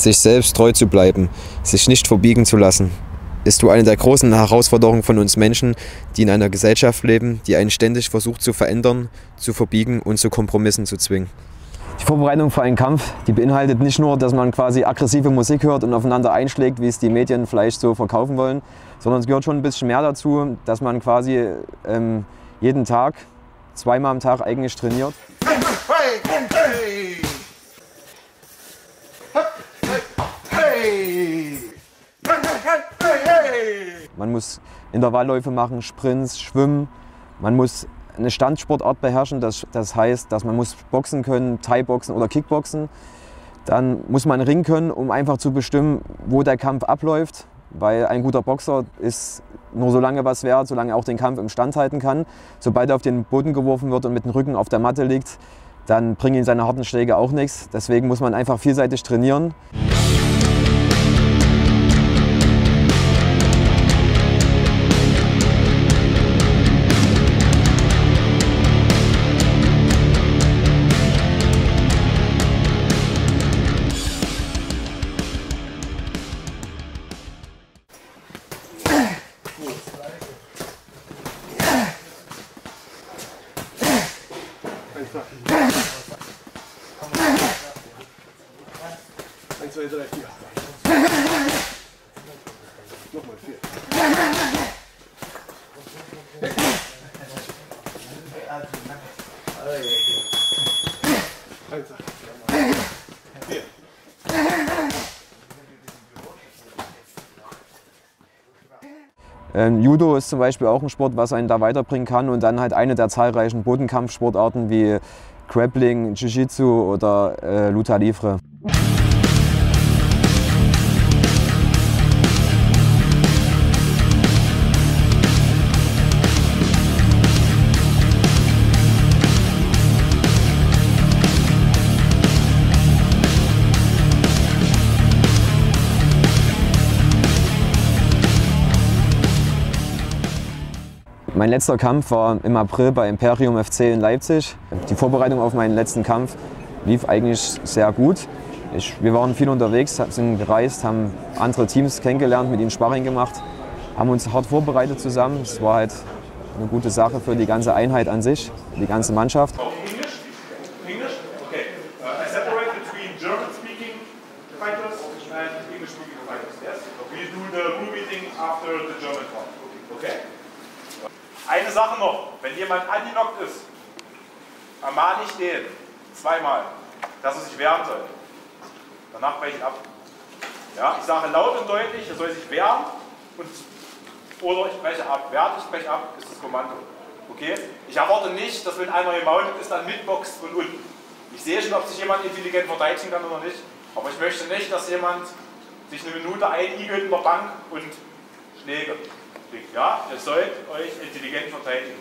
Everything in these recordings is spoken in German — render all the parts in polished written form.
Sich selbst treu zu bleiben, sich nicht verbiegen zu lassen, ist eine der großen Herausforderungen von uns Menschen, die in einer Gesellschaft leben, die einen ständig versucht zu verändern, zu verbiegen und zu Kompromissen zu zwingen. Die Vorbereitung für einen Kampf, die beinhaltet nicht nur, dass man quasi aggressive Musik hört und aufeinander einschlägt, wie es die Medien vielleicht so verkaufen wollen, sondern es gehört schon ein bisschen mehr dazu, dass man quasi jeden Tag, zweimal am Tag eigentlich trainiert. Man muss Intervallläufe machen, Sprints, Schwimmen. Man muss eine Standsportart beherrschen, das heißt, dass man muss boxen können, Thai-Boxen oder Kickboxen. Dann muss man Ring können, um einfach zu bestimmen, wo der Kampf abläuft. Weil ein guter Boxer ist nur so lange was wert, solange er auch den Kampf im Stand halten kann. Sobald er auf den Boden geworfen wird und mit dem Rücken auf der Matte liegt, dann bringen ihn seine harten Schläge auch nichts. Deswegen muss man einfach vielseitig trainieren. Eins, zwei, drei, vier. Nochmal vier. Judo ist zum Beispiel auch ein Sport, was einen da weiterbringen kann, und dann halt eine der zahlreichen Bodenkampfsportarten wie Grappling, Jiu-Jitsu oder Luta Livre. Mein letzter Kampf war im April bei Imperium FC in Leipzig. Die Vorbereitung auf meinen letzten Kampf lief eigentlich sehr gut. Wir waren viel unterwegs, sind gereist, haben andere Teams kennengelernt, mit ihnen Sparring gemacht, haben uns hart vorbereitet zusammen. Es war halt eine gute Sache für die ganze Einheit an sich, die ganze Mannschaft. English? Okay. I separate between German-speaking fighters and English-speaking fighters. Yes. We do the rule meeting after the German part. Okay. Eine Sache noch: Wenn jemand angenockt ist, ermahne ich den zweimal, dass er sich wehren soll. Danach breche ich ab. Ja, ich sage laut und deutlich, er soll sich wehren oder ich breche ab. Wehrt, ich breche ab, ist das Kommando. Okay? Ich erwarte nicht, dass wenn einer gemountet ist, dann mitboxt von unten. Ich sehe schon, ob sich jemand intelligent verteidigen kann oder nicht, aber ich möchte nicht, dass jemand sich eine Minute einigelt in der Bank und Schläge kriegt. Ja? Ihr sollt euch intelligent verteidigen.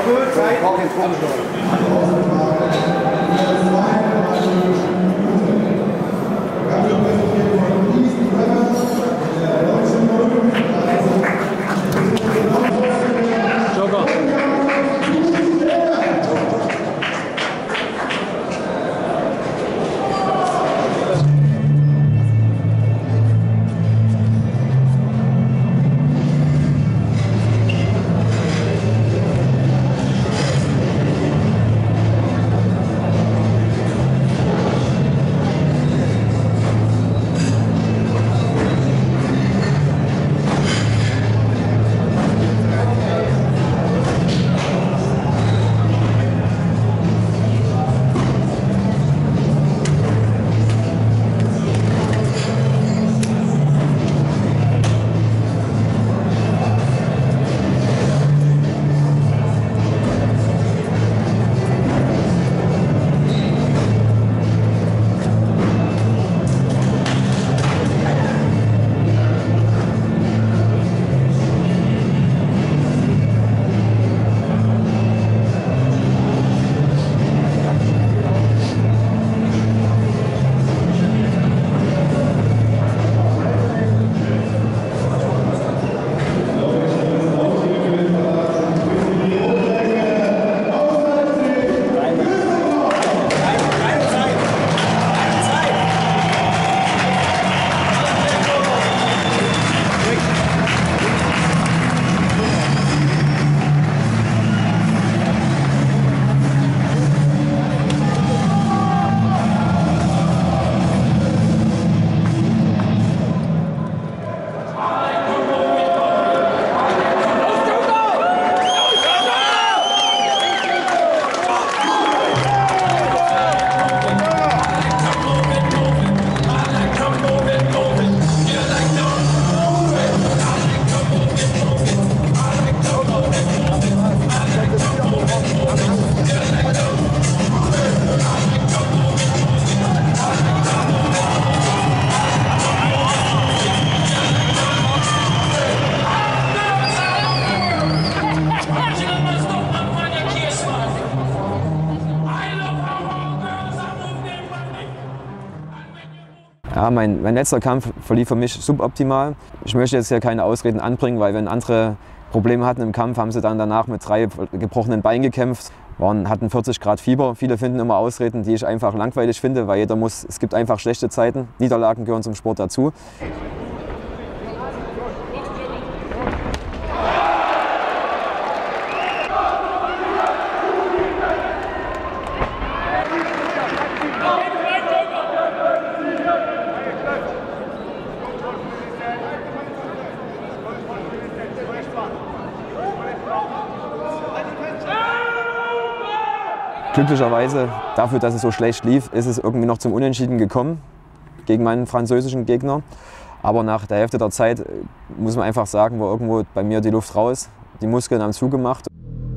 Ja, mein letzter Kampf verlief für mich suboptimal. Ich möchte jetzt hier keine Ausreden anbringen, weil wenn andere Probleme hatten im Kampf, haben sie dann danach mit 3 gebrochenen Beinen gekämpft, hatten 40 Grad Fieber. Viele finden immer Ausreden, die ich einfach langweilig finde, weil es gibt einfach schlechte Zeiten. Niederlagen gehören zum Sport dazu. Glücklicherweise, dafür, dass es so schlecht lief, ist es irgendwie noch zum Unentschieden gekommen gegen meinen französischen Gegner. Aber nach der Hälfte der Zeit, muss man einfach sagen, war irgendwo bei mir die Luft raus. Die Muskeln haben zugemacht.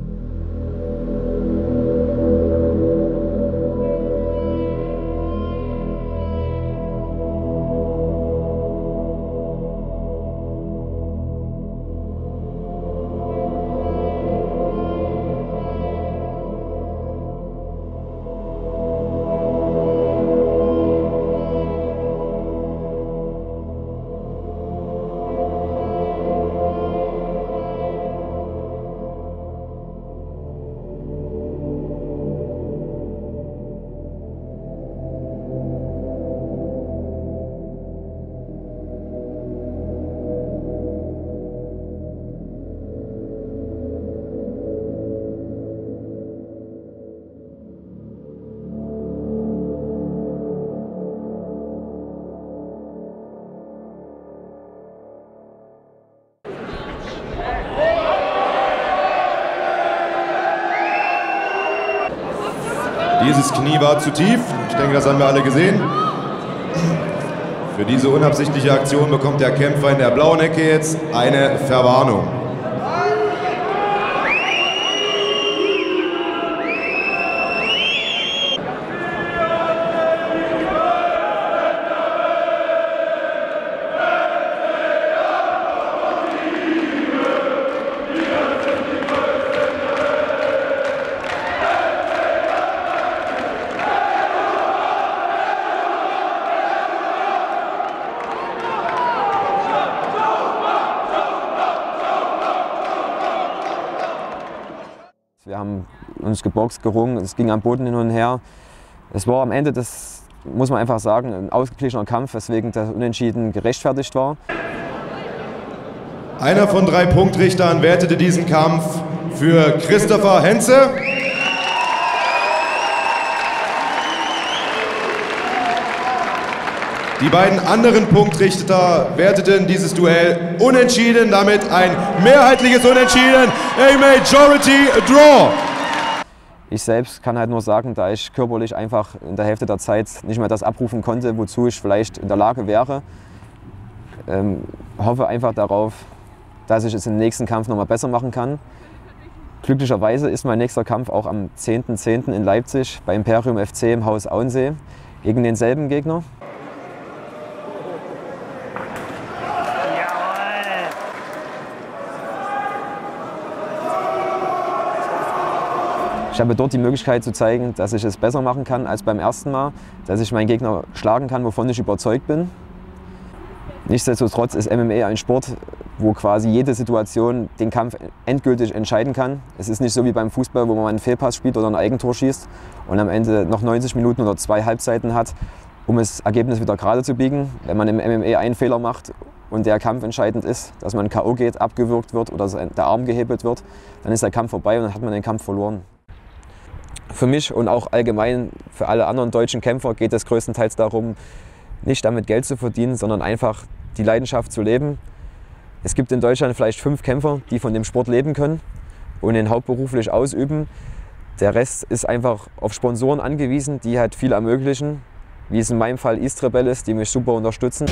Dieses Knie war zu tief. Ich denke, das haben wir alle gesehen. Für diese unabsichtliche Aktion bekommt der Kämpfer in der blauen Ecke jetzt eine Verwarnung. Wir haben uns geboxt, gerungen, es ging am Boden hin und her. Es war am Ende, das muss man einfach sagen, ein ausgeglichener Kampf, weswegen das Unentschieden gerechtfertigt war. Einer von 3 Punktrichtern wertete diesen Kampf für Christopher Henze. Die beiden anderen Punktrichter werteten dieses Duell unentschieden, damit ein mehrheitliches Unentschieden, a Majority Draw. Ich selbst kann halt nur sagen, da ich körperlich einfach in der Hälfte der Zeit nicht mehr das abrufen konnte, wozu ich vielleicht in der Lage wäre, hoffe einfach darauf, dass ich es im nächsten Kampf noch mal besser machen kann. Glücklicherweise ist mein nächster Kampf auch am 10.10. in Leipzig bei Imperium FC im Haus Auensee gegen denselben Gegner. Ich habe dort die Möglichkeit zu zeigen, dass ich es besser machen kann als beim ersten Mal, dass ich meinen Gegner schlagen kann, wovon ich überzeugt bin. Nichtsdestotrotz ist MMA ein Sport, wo quasi jede Situation den Kampf endgültig entscheiden kann. Es ist nicht so wie beim Fußball, wo man einen Fehlpass spielt oder ein Eigentor schießt und am Ende noch 90 Minuten oder 2 Halbzeiten hat, um das Ergebnis wieder gerade zu biegen. Wenn man im MMA einen Fehler macht und der Kampf entscheidend ist, dass man K.O. geht, abgewürgt wird oder der Arm gehebelt wird, dann ist der Kampf vorbei und dann hat man den Kampf verloren. Für mich und auch allgemein für alle anderen deutschen Kämpfer geht es größtenteils darum, nicht damit Geld zu verdienen, sondern einfach die Leidenschaft zu leben. Es gibt in Deutschland vielleicht 5 Kämpfer, die von dem Sport leben können und ihn hauptberuflich ausüben. Der Rest ist einfach auf Sponsoren angewiesen, die halt viel ermöglichen, wie es in meinem Fall East Rebel ist, die mich super unterstützen.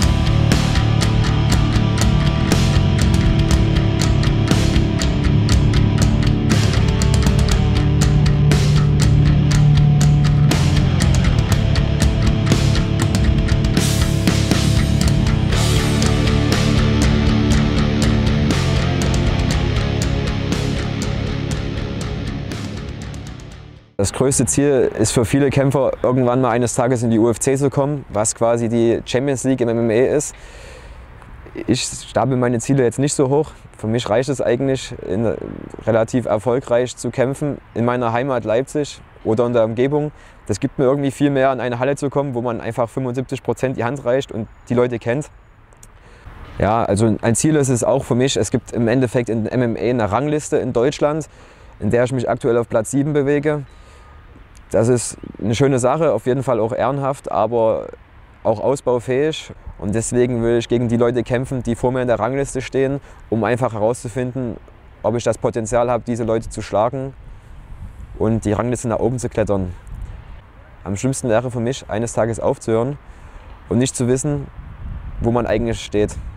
Das größte Ziel ist für viele Kämpfer, irgendwann mal eines Tages in die UFC zu kommen, was quasi die Champions League im MMA ist. Ich stapel meine Ziele jetzt nicht so hoch. Für mich reicht es eigentlich, relativ erfolgreich zu kämpfen in meiner Heimat Leipzig oder in der Umgebung. Das gibt mir irgendwie viel mehr, in eine Halle zu kommen, wo man einfach 75% die Hand reicht und die Leute kennt. Ja, also ein Ziel ist es auch für mich. Es gibt im Endeffekt in MMA eine Rangliste in Deutschland, in der ich mich aktuell auf Platz 7 bewege. Das ist eine schöne Sache, auf jeden Fall auch ehrenhaft, aber auch ausbaufähig. Und deswegen will ich gegen die Leute kämpfen, die vor mir in der Rangliste stehen, um einfach herauszufinden, ob ich das Potenzial habe, diese Leute zu schlagen und die Rangliste nach oben zu klettern. Am schlimmsten wäre für mich, eines Tages aufzuhören und nicht zu wissen, wo man eigentlich steht.